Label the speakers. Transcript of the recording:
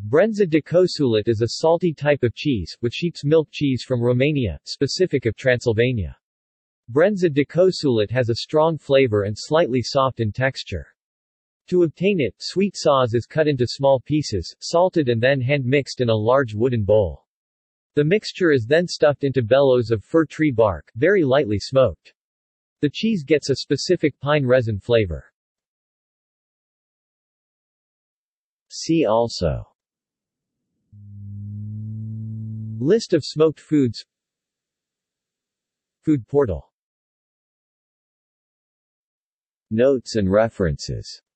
Speaker 1: Brânză de coșuleț is a salty type of cheese, with sheep's milk cheese from Romania, specific of Transylvania. Brânză de coșuleț has a strong flavor and slightly soft in texture. To obtain it, sweet sauce is cut into small pieces, salted and then hand-mixed in a large wooden bowl. The mixture is then stuffed into bellows of fir tree bark, very lightly smoked. The cheese gets a specific pine resin flavor. See also: List of smoked foods, Food portal. Notes and references.